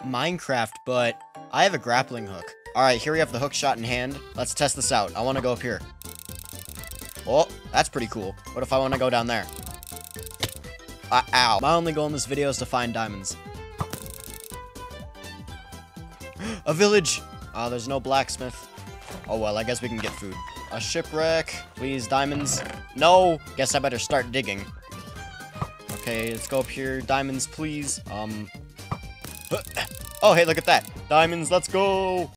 Minecraft, but I have a grappling hook. Alright, here we have the hook shot in hand. Let's test this out. I want to go up here. Oh, that's pretty cool. What if I want to go down there? Ow. My only goal in this video is to find diamonds. A village! Oh, there's no blacksmith. Oh well, I guess we can get food. A shipwreck. Please, diamonds. No! Guess I better start digging. Okay, let's go up here. Diamonds, please. Oh, hey, look at that. Diamonds, let's go!